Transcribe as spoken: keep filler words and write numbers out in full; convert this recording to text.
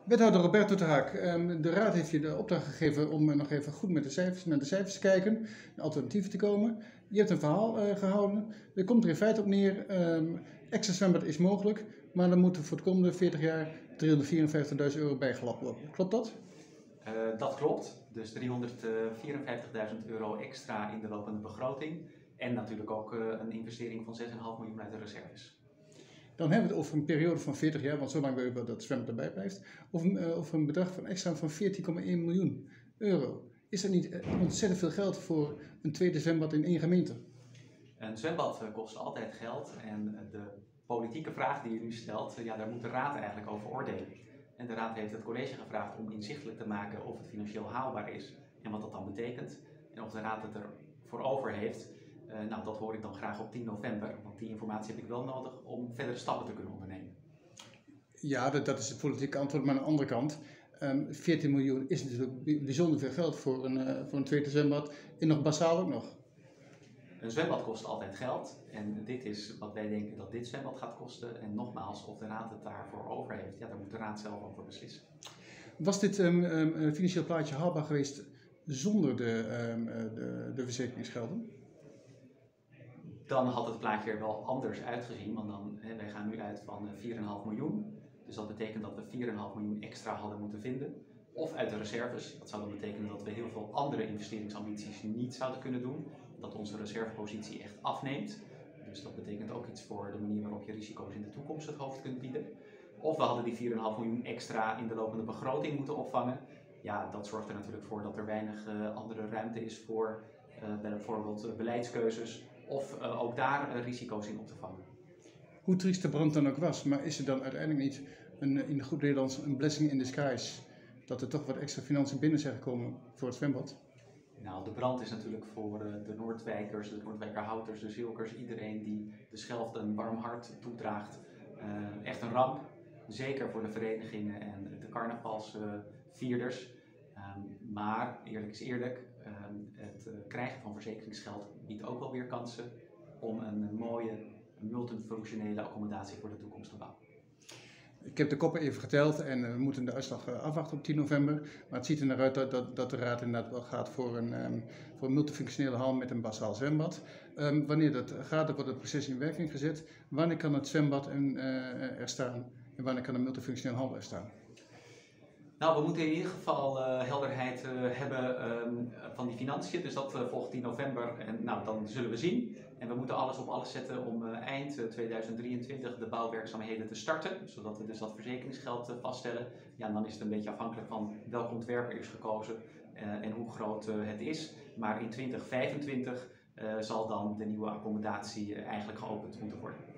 Wethouder Roberto Ter Haak, ehm, de Raad heeft je de opdracht gegeven om eh, nog even goed met de cijfers, naar de cijfers te kijken, naar alternatieven te komen. Je hebt een verhaal eh, gehouden. Er komt er in feite op neer, ehm, extra zwembad is mogelijk, maar dan moet er voor de komende veertig jaar driehonderdvierenvijftigduizend euro bijgelapt worden. Klopt dat? Uh, dat klopt, dus driehonderdvierenvijftigduizend euro extra in de lopende begroting en natuurlijk ook uh, een investering van zes komma vijf miljoen uit de reserves. Dan hebben we het over een periode van veertig jaar, want zo lang willen we dat het zwembad erbij blijft, of een, uh, over een bedrag van extra van veertien komma één miljoen euro. Is dat niet ontzettend veel geld voor een tweede zwembad in één gemeente? Een zwembad uh, kost altijd geld en de politieke vraag die u nu stelt, uh, ja, daar moet de Raad eigenlijk over oordelen. En de Raad heeft het college gevraagd om inzichtelijk te maken of het financieel haalbaar is en wat dat dan betekent. En of de Raad het ervoor over heeft, uh, nou, dat hoor ik dan graag op tien november, want die informatie heb ik wel nodig om verdere stappen te kunnen ondernemen. Ja, dat, dat is het politieke antwoord, maar aan de andere kant, um, veertien miljoen is natuurlijk bijzonder veel geld voor een, uh, voor een tweede zwembad en nog basaal ook nog. Een zwembad kost altijd geld en dit is wat wij denken dat dit zwembad gaat kosten. En nogmaals, of de Raad het daarvoor over heeft, ja, daar moet de Raad zelf over beslissen. Was dit um, um, financieel plaatje haalbaar geweest zonder de, um, de, de verzekeringsgelden? Dan had het plaatje er wel anders uitgezien, want dan, hè, wij gaan nu uit van vier komma vijf miljoen. Dus dat betekent dat we vier komma vijf miljoen extra hadden moeten vinden. Of uit de reserves. Dat zou dan betekenen dat we heel veel andere investeringsambities niet zouden kunnen doen. Dat onze reservepositie echt afneemt. Dus dat betekent ook iets voor de manier waarop je risico's in de toekomst het hoofd kunt bieden. Of we hadden die vier komma vijf miljoen extra in de lopende begroting moeten opvangen. Ja, dat zorgt er natuurlijk voor dat er weinig uh, andere ruimte is voor uh, bijvoorbeeld uh, beleidskeuzes. Of uh, ook daar uh, risico's in op te vangen. Hoe triest de brand dan ook was, maar is er dan uiteindelijk niet een, in goed Nederlands een blessing in disguise? Dat er toch wat extra financiën binnen zijn gekomen voor het zwembad? Nou, de brand is natuurlijk voor de Noordwijkers, de Noordwijkerhouters, de Zilkers, iedereen die de Schelft een warm hart toedraagt, uh, echt een ramp. Zeker voor de verenigingen en de carnavalsvierders. Um, maar, eerlijk is eerlijk, um, het uh, krijgen van verzekeringsgeld biedt ook wel weer kansen om een mooie multifunctionele accommodatie voor de toekomst te bouwen. Ik heb de koppen even geteld en we moeten de uitslag afwachten op tien november. Maar het ziet er naar uit dat, dat, dat de Raad inderdaad wel gaat voor een, um, voor een multifunctionele hal met een basaal zwembad. Um, wanneer dat gaat, dan wordt het proces in werking gezet. Wanneer kan het zwembad en, uh, er staan en wanneer kan een multifunctionele hal er staan? Nou, we moeten in ieder geval uh, helderheid uh, hebben um, van die financiën, dus dat uh, volgt tien november en nou, dan zullen we zien. En we moeten alles op alles zetten om uh, eind uh, tweeduizend drieëntwintig de bouwwerkzaamheden te starten, zodat we dus dat verzekeringsgeld uh, vaststellen. Ja, en dan is het een beetje afhankelijk van welk ontwerp er is gekozen uh, en hoe groot uh, het is. Maar in twintig vijfentwintig uh, zal dan de nieuwe accommodatie uh, eigenlijk geopend moeten worden.